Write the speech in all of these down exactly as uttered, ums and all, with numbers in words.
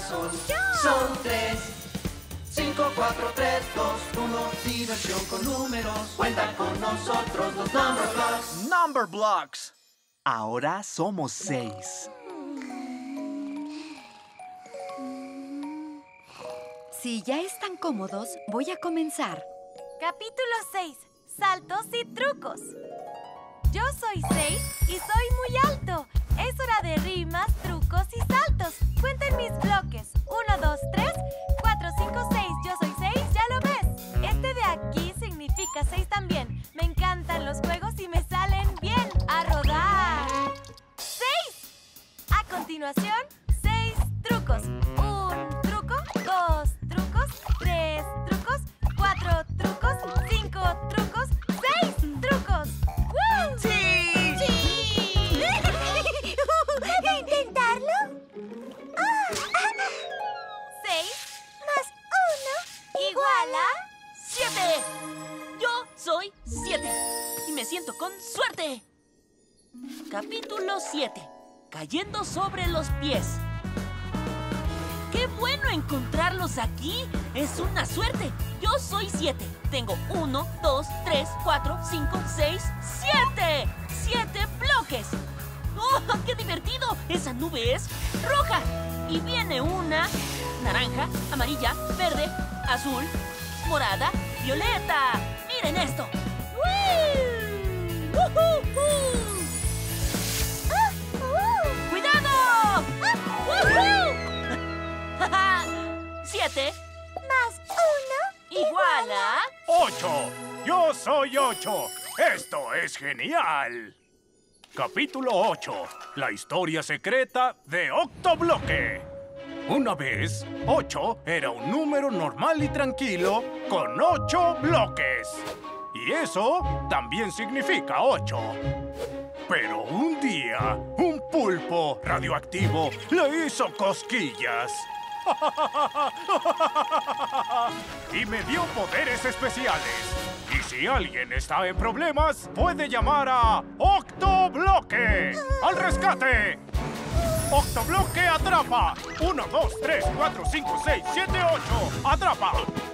son, son tres. Cinco, cuatro, tres, dos, uno. Diversión con números. Cuenta con nosotros los Number Blocks. Number Blocks. Ahora somos seis. Si ya están cómodos, voy a comenzar. Capítulo seis. Saltos y trucos. Yo soy seis y soy muy alto. Es hora de rimas, trucos y saltos. Cuenten mis bloques. Uno, dos, tres, cuatro, cinco, seis. Yo soy seis, ¿ya lo ves? Este de aquí significa seis también. Me encantan los juegos y me salen bien. ¡A rodar! ¡Seis! A continuación, seis trucos. Un truco, dos trucos, tres trucos, cuatro trucos, cinco trucos, seis trucos. ¡Woo! ¡Sí! ¡Sí! ¿Puedo intentarlo? Seis Más uno igual a... ¡Siete! Yo soy siete y me siento con suerte. Capítulo siete. Cayendo sobre los pies. ¡Qué bueno encontrarlos aquí! ¡Es una suerte! Yo soy siete. Tengo uno, dos, tres, cuatro, cinco, seis, siete. ¡Siete bloques! ¡Oh, qué divertido! Esa nube es roja. Y viene una naranja, amarilla, verde, azul, morada, violeta. ¡Miren esto! ¡Wii! ¡Woohoo! ¡Cuidado! ¡Woohoo! Siete más uno igual a... ¡Ocho! ¡Yo soy ocho! ¡Esto es genial! Capítulo ocho. La historia secreta de Octobloque. Una vez, ocho era un número normal y tranquilo con ocho bloques. Y eso también significa ocho. Pero un día, un pulpo radioactivo le hizo cosquillas. Y me dio poderes especiales. Y si alguien está en problemas, puede llamar a Octobloque. ¡Al rescate! Octobloque atrapa. Uno, dos, tres, cuatro, cinco, seis, siete, ocho. ¡Atrapa!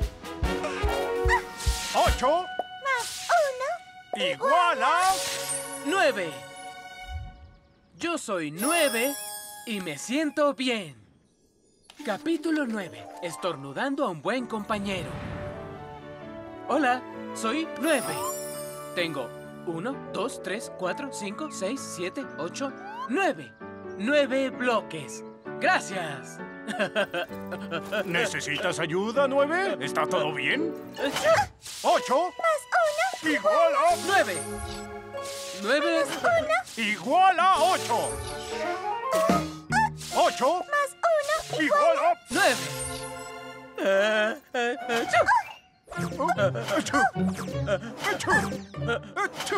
Ocho más uno igual a... ¡Nueve! Yo soy nueve y me siento bien. Capítulo nueve. Estornudando a un buen compañero. Hola, soy nueve. Tengo uno, dos, tres, cuatro, cinco, seis, siete, ocho, nueve. Nueve bloques. ¡Gracias! ¿Necesitas ayuda, nueve? ¿Está todo bien? Ocho más uno igual a... ¡Nueve! ¡Nueve! igual a ocho. Ocho más uno igual a... ¡Nueve! Eh, eh, eh, ¡chu! Achú. Achú. Achú.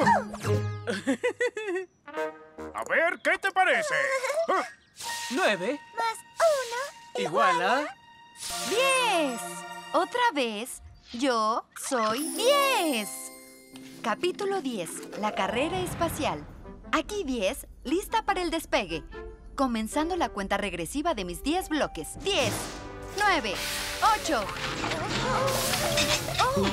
A ver, ¿qué te parece? ¡Nueve! más uno Igual a... ¡Diez! Otra vez, yo soy diez. Capítulo diez. La carrera espacial. Aquí diez, lista para el despegue. Comenzando la cuenta regresiva de mis diez bloques. diez, nueve, ocho. Oh.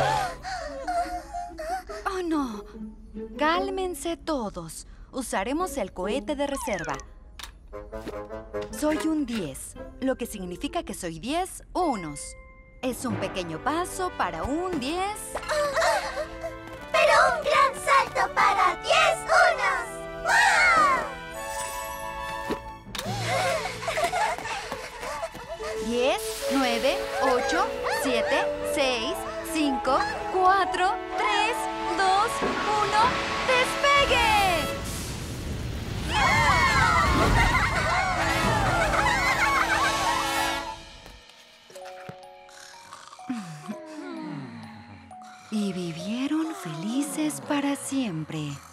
Oh, no. Cálmense todos. Usaremos el cohete de reserva. Soy un diez, lo que significa que soy diez unos. Es un pequeño paso para un diez... pero un gran salto para diez unos. ¡Wow! diez, nueve, ocho, siete, seis, cinco, cuatro, tres, dos, uno, ¡despegue! Y vivieron felices para siempre.